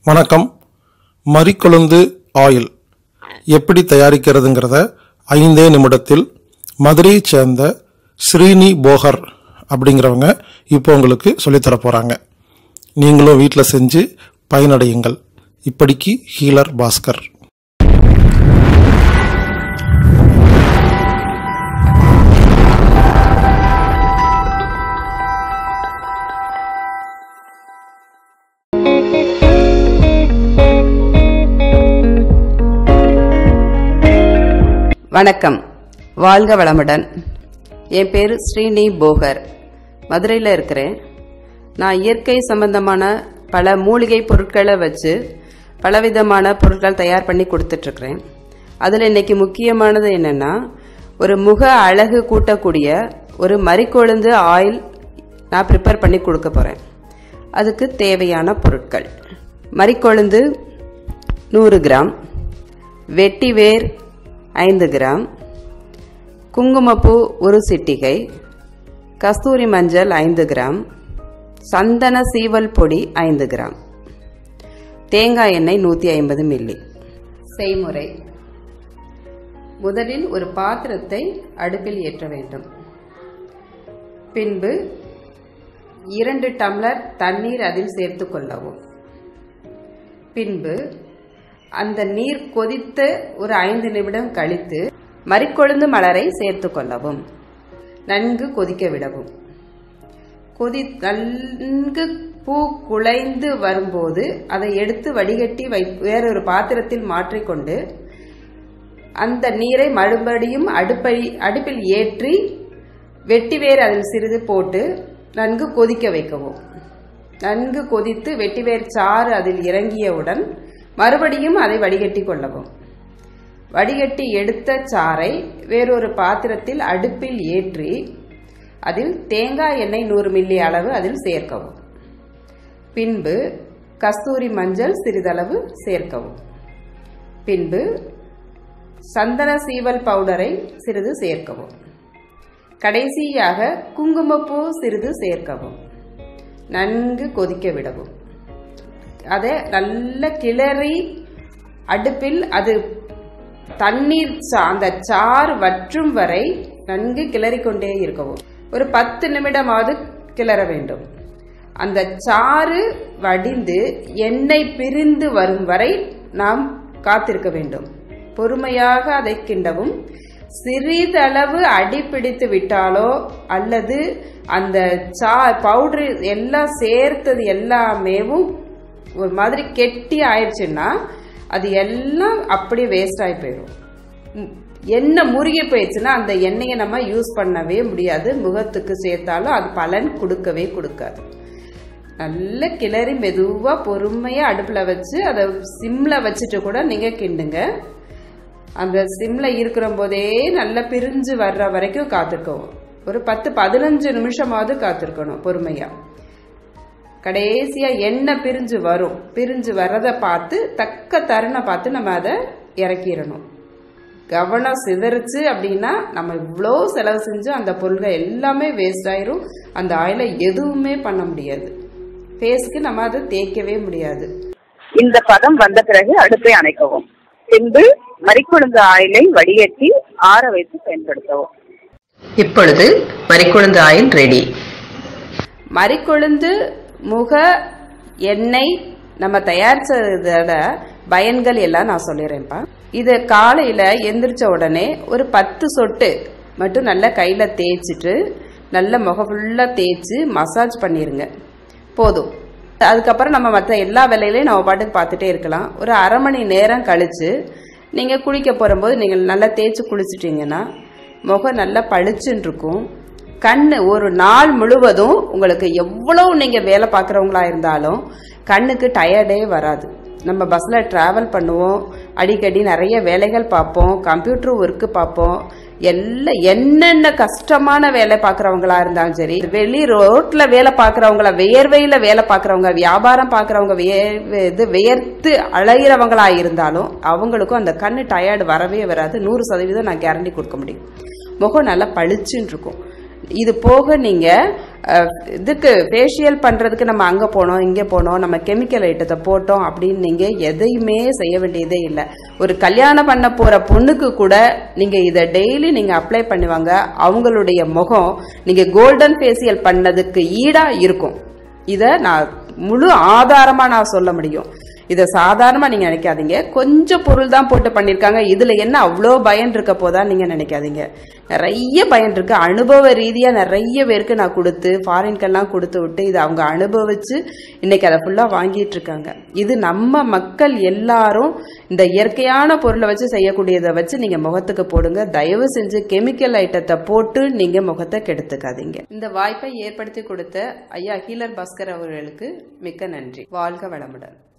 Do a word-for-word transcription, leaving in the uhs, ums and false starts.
வணக்கம். மரிக்கொழுந்து ஆயில் எப்படி தயாரிக்கிறதுங்கிறத ஐந்தே நிமிடத்தில் மதுரையை சேர்ந்த ஸ்ரீனி போகர் அப்படிங்கிறவங்க இப்போ உங்களுக்கு சொல்லித்தர போகிறாங்க. நீங்களும் வீட்டில் செஞ்சு பயனடையுங்கள். இப்படிக்கு ஹீலர் பாஸ்கர். வணக்கம், வாழ்க வளமுடன். என் பேர் ஸ்ரீனி போகர். மதுரையில் இருக்கிறேன். நான் இயற்கை சம்பந்தமான பல மூலிகை பொருட்களை வச்சு பலவிதமான பொருட்கள் தயார் பண்ணி கொடுத்துட்ருக்குறேன். அதில் இன்னைக்கு முக்கியமானது என்னென்னா, ஒரு முக அழகு கூட்டக்கூடிய ஒரு மரிக்கொழுந்து ஆயில் நான் ப்ரிப்பேர் பண்ணி கொடுக்க போகிறேன். அதுக்கு தேவையான பொருட்கள்: மரிக்கொழுந்து நூறு கிராம், வெட்டிவேர் ஐந்து கிராம், குங்குமப்பூ ஒரு சிட்டிகை, கஸ்தூரி மஞ்சள் ஐந்து கிராம், சந்தன சீவல் பொடி ஐந்து கிராம், தேங்காய் எண்ணெய் நூற்றி ஐம்பது மில்லி. செய்முறை: முதலில் ஒரு பாத்திரத்தை அடுப்பில் ஏற்ற வேண்டும். பின்பு இரண்டு டம்ளர் தண்ணீர் அதில் சேர்த்து கொள்ளவும். பின்பு அந்த நீர் கொதித்து ஒரு ஐந்து நிமிடம் கழித்து மரிக்கொழுந்து மலரை சேர்த்து கொள்ளவும். நன்கு கொதிக்க விடவும். கொதி நன்கு பூ குழைந்து வரும்போது அதை எடுத்து வடிகட்டி வை வேறொரு பாத்திரத்தில் மாற்றிக்கொண்டு அந்த நீரை மறுபடியும் அடுப்பை அடுப்பில் ஏற்றி வெட்டிவேர் அதில் சிறிது போட்டு நன்கு கொதிக்க வைக்கவும். நன்கு கொதித்து வெட்டிவேர் சாறு அதில் இறங்கியவுடன் மறுபடியும் அதை வடிகட்டி கொள்ளவும். வடிகட்டி எடுத்த சாறை வேறொரு பாத்திரத்தில் அடுப்பில் ஏற்றி அதில் தேங்காய் எண்ணெய் நூறு மில்லி அளவு அதில் சேர்க்கவும். பின்பு கஸ்தூரி மஞ்சள் சிறிதளவு சேர்க்கவும். பின்பு சந்தன சீவல் பவுடரை சிறிது சேர்க்கவும். கடைசியாக குங்குமப்பூ சிறிது சேர்க்கவும். நன்கு கொதிக்க விடவும். அதை நல்ல கிளறி அடுப்பில் அது தண்ணீர் அந்த சாறு வற்றும் வரை நன்கு கிளறி கொண்டே இருக்கவும். ஒரு பத்து நிமிடமாவது கிளற வேண்டும். அந்த சாறு வடிந்து எண்ணெய் பிரிந்து வரும் வரை நாம் காத்திருக்க வேண்டும். பொறுமையாக அதை கிண்டவும். சிறிதளவு அடி பிடித்து விட்டாலோ அல்லது அந்த சா பவுடர் எல்லாம் சேர்த்தது எல்லாமேவும் ஒரு மாதிரி கெட்டி ஆயிடுச்சுன்னா அது எல்லாம் அப்படியே வேஸ்ட் ஆகி போயிடும். எண்ணெய் முருகி போயிடுச்சுன்னா அந்த எண்ணெயை நம்ம யூஸ் பண்ணவே முடியாது. முகத்துக்கு சேர்த்தாலும் அது பலன் கொடுக்கவே கொடுக்காது. நல்ல கிளறி மெதுவாக பொறுமையாக அடுப்பில் வச்சு அதை சிம்மில் வச்சுட்டு கூட நீங்கள் கிண்டுங்க. அந்த சிம்மில் இருக்கிற போதே நல்லா பிரிஞ்சு வர்ற வரைக்கும் காத்திருக்கவும். ஒரு பத்து பதினஞ்சு நிமிஷமாவது காத்திருக்கணும் பொறுமையாக. கடைசியா எண்ணெய் பிரிஞ்சு வரும். பிரிஞ்சு வர்றதை பார்த்து தக்க தருணம் பார்த்து நம்ம அதை இறக்கிடணும். கவனம் சிதறிச்சு அப்படின்னா நம்ம இவ்வளோ செலவு செஞ்சு அந்த பொருள்கள் எல்லாமே வேஸ்ட் ஆயிரும். அந்த ஆயிலை எதுவுமே பண்ண முடியாது. ஃபேஸ்க்கு நம்ம அதை தேய்க்கவே முடியாது. இந்த பதம் வந்த பிறகு அடுப்பை அணைக்கவும். பின்பு மரிக்கொழுந்து ஆயிலை வடிகட்டி ஆற வைத்து பயன்படுத்தவும். இப்பொழுது மரிக்கொழுந்து ஆயில் ரெடி. மரிக்கொழுந்து முக எண்ணெய் நம்ம தயாரிச்சதோட பயன்கள் எல்லாம் நான் சொல்லிடுறேன்ப்பா. இது காலையில எந்திரிச்ச உடனே ஒரு பத்து சொட்டு மட்டும் நல்லா கையில தேய்ச்சிட்டு நல்ல முகம் ஃபுல்லா தேய்ச்சி மசாஜ் பண்ணிருங்க, போதும். அதுக்கப்புறம் நம்ம மற்ற எல்லா வேலையிலையும் நம்ம பாட்டுக்கு பார்த்துட்டே இருக்கலாம். ஒரு அரை மணி நேரம் கழிச்சு நீங்க குளிக்க போகும்போது நீங்க நல்லா தேய்ச்சி குளிச்சிட்டீங்கன்னா முகம் நல்லா பளிச்சுன்னு இருக்கும். கண்ணு ஒரு நாள் முழுவதும் உங்களுக்கு எவ்வளவு நீங்க வேலை பார்க்குறவங்களா இருந்தாலும் கண்ணுக்கு டயர்டே வராது. நம்ம பஸ்ல டிராவல் பண்ணுவோம், அடிக்கடி நிறைய வேலைகள் பார்ப்போம், கம்ப்யூட்டர் ஒர்க்கு பார்ப்போம். எல்லாம் என்னென்ன கஷ்டமான வேலை பார்க்குறவங்களா இருந்தாலும் சரி, வெளி ரோட்ல வேலை பார்க்குறவங்கள, வேர்வையில வேலை பார்க்குறவங்க, வியாபாரம் பார்க்குறவங்க, இது வியர்த்து அலைகிறவங்களா இருந்தாலும் அவங்களுக்கும் அந்த கண்ணு டயர்டு வரவே வராது. நூறு சதவீதம் நான் கேரண்டி கொடுக்க முடியும். முகம் நல்லா பளிச்சுன்னு இருக்கும். இது போக நீங்க இதுக்கு ஃபேஷியல் பண்றதுக்கு நம்ம அங்க போனோம் இங்க போனோம் நம்ம கெமிக்கல் ஐட்டத்தை போட்டோம் அப்படின்னு நீங்க எதையுமே செய்ய வேண்டியதே இல்லை. ஒரு கல்யாணம் பண்ண போற பொண்ணுக்கு கூட நீங்க இதை டெய்லி நீங்க அப்ளை பண்ணுவாங்க. அவங்களுடைய முகம் நீங்க கோல்டன் ஃபேஷியல் பண்ணதுக்கு ஈடா இருக்கும். இத நான் முழு ஆதாரமா நான் சொல்ல முடியும். இதை சாதாரணமா நீங்க நினைக்காதீங்க. கொஞ்சம் பொருள் தான் போட்டு பண்ணிருக்காங்க, இதுல என்ன அவ்வளோ பயன் இருக்க போதா நீங்க நினைக்காதீங்க. நிறைய பயன் இருக்கு. அனுபவ ரீதியா நிறைய பேருக்கு நான் கொடுத்து ஃபாரின்கெல்லாம் கொடுத்து விட்டு இதை அவங்க அனுபவிச்சு இன்னைக்கு அதை ஃபுல்லா வாங்கிட்டு இருக்காங்க. இது நம்ம மக்கள் எல்லாரும் இந்த இயற்கையான பொருளை வச்சு செய்யக்கூடியதை வச்சு நீங்க முகத்துக்கு போடுங்க. தயவு செஞ்சு கெமிக்கல் ஐட்டத்தை போட்டு நீங்க முகத்தை கெடுத்துக்காதீங்க. இந்த வாய்ப்பை ஏற்படுத்தி கொடுத்த ஐயா ஹீலர் பாஸ்கர் அவர்களுக்கு மிக்க நன்றி. வாழ்க வளமுடன்.